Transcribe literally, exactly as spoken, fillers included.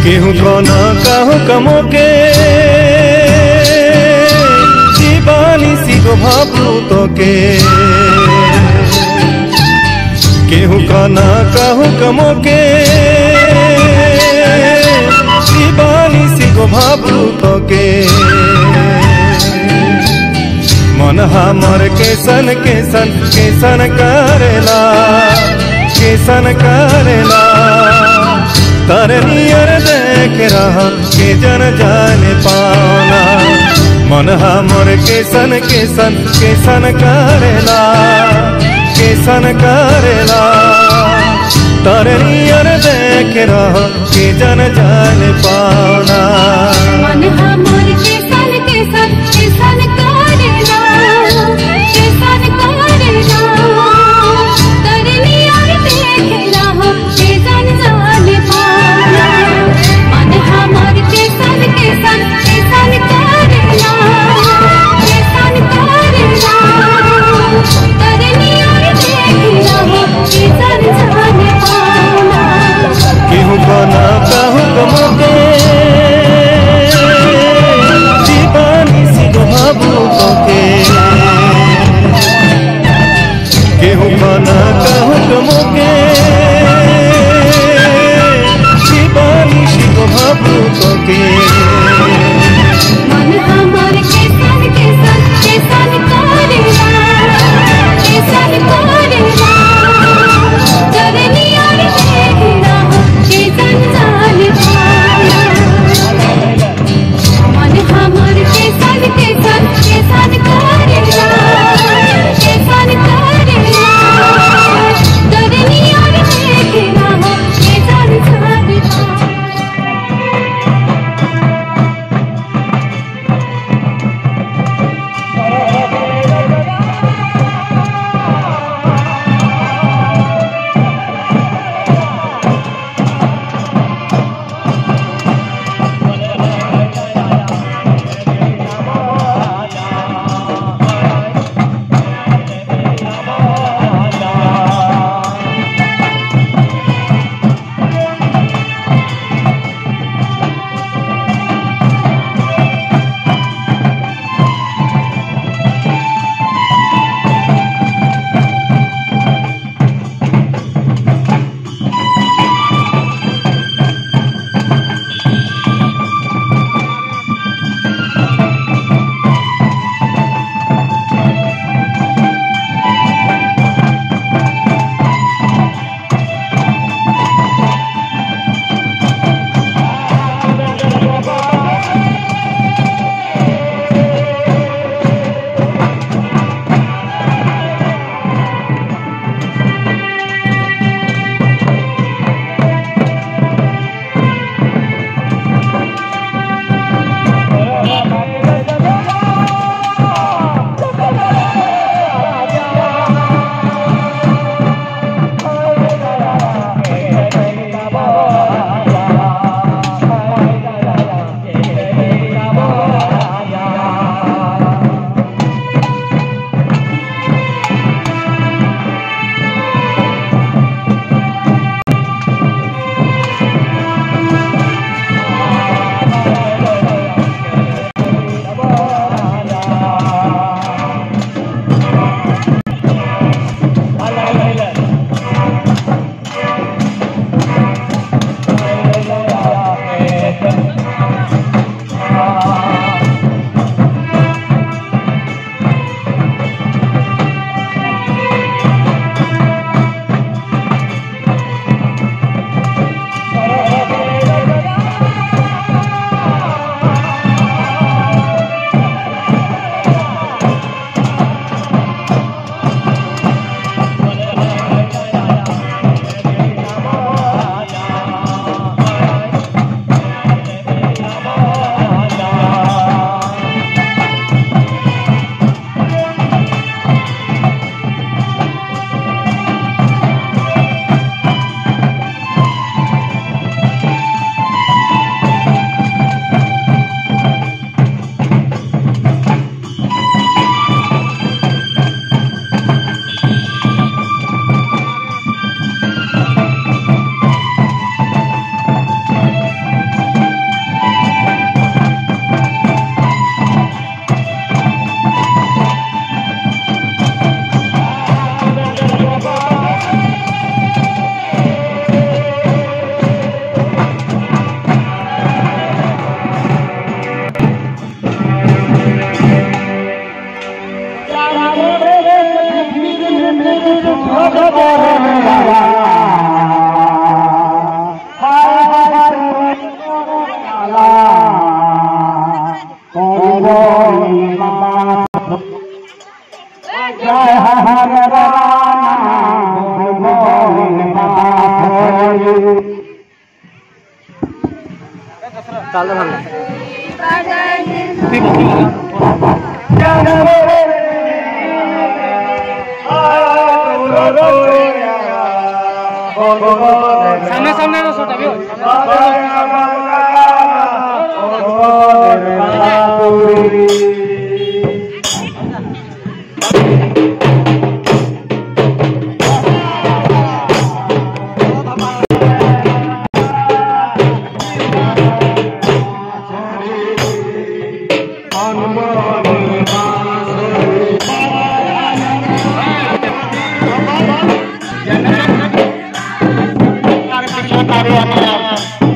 केहू कोना काहू कमो के जीवानी सिगो भाबू तो के केहू कोना काहू कमो के जीवानी सिगो भाबू तो के मन हमर केसन केसन केसन करेला केसन करेला तरनियर देख रहा के जन जाने पाना मन हमर केसन केसन केसन करेला केसन करेला तरनियर देख रहा के जन जाने पाना मन हमर केसन केसन केसन करेला केसन करेला तरनियर देख रहा के जन जाने पाना मन हमर केसन केसन केसन करेला केसन करेला तरनियर देख रहा के जन जाने पाना केहू कोना काहू कमो के जीवानी सिगो भाबू तो के केहू कोना काहू कमो के जीवानी सिगो भाबू तो के मन हमर केसन केसन केसन करेला केसन करेला तरनियर देख रहा के जन जाने पाना मन हमर केसन केसन केसन करेला केसन करेला তাহলে ভালো সামনে সামনে আরো ছোট আবিও Terima kasih.